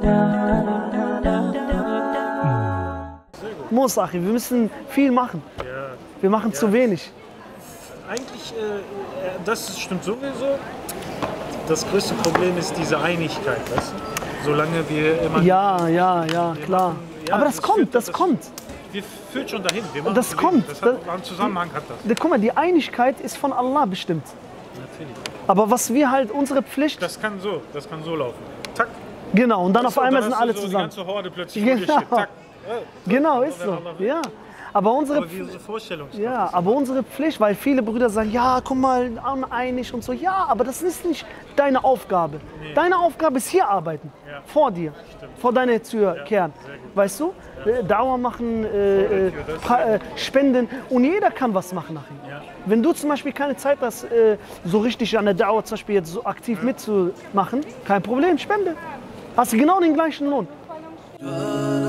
Muss, Achi, wir müssen viel machen. Ja. Wir machen zu wenig. Eigentlich, das stimmt sowieso. Das größte Problem ist diese Einigkeit, weißt du? Solange wir immer... Ja, klar. Machen, ja, aber das kommt. Wir führt schon dahin. Wir machen Das kommt. Das hat, einen Zusammenhang hat das. Guck mal, die Einigkeit ist von Allah bestimmt. Natürlich. Aber was wir halt, unsere Pflicht... Das kann so laufen. Tack. Genau, und dann auf einmal dann sind hast du alle so zusammen. Die ganze Horde plötzlich vor dir Genau. steht. Tack. Genau, ist so. Ja. Aber unsere, wie unsere Vorstellungskraft ja, ist. aber unsere Pflicht, weil viele Brüder sagen, ja, guck mal, uneinig und so. Ja, aber das ist nicht deine Aufgabe. Nee. Deine Aufgabe ist hier arbeiten, vor dir, vor deiner Tür kehren. Weißt du? Dauer machen, spenden und jeder kann was machen nachher. Ja. Wenn du zum Beispiel keine Zeit hast, so richtig an der Dauer zum Beispiel jetzt so aktiv mitzumachen, kein Problem, spende. Hast du genau den gleichen Lohn.